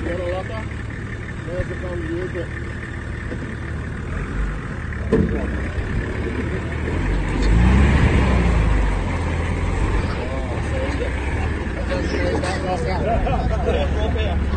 Buonanotte. There's the phone to you, but... Oh, so it's good.